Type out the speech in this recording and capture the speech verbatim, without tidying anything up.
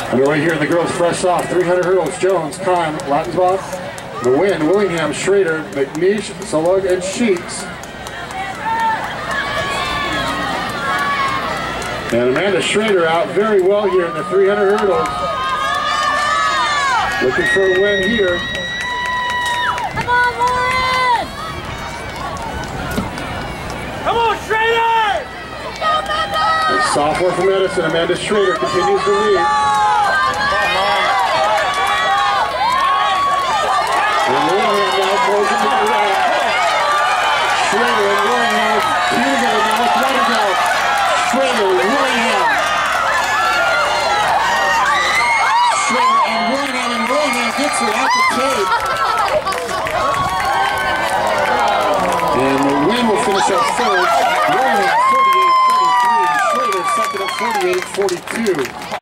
Underway here in the girls' fresh off. three hundred hurdles. Jones, Kahn, Lattensbach, the win. Willingham, Schrader, McNeish, Solog, and Sheets. And Amanda Schrader out very well here in the three hundred hurdles. Looking for a win here. Come on, Lauren! Come on, Schrader! The sophomore from Edison, Amanda Schrader, continues to lead. And Willingham now closing to the right. Schrader and Willingham, two to go now with one to go. Schrader, Willingham. Schrader and Willingham, and Willingham gets it out the tape. And the win will finish up third. Willingham forty-eight thirty-three, Schrader second at forty-eight forty-two.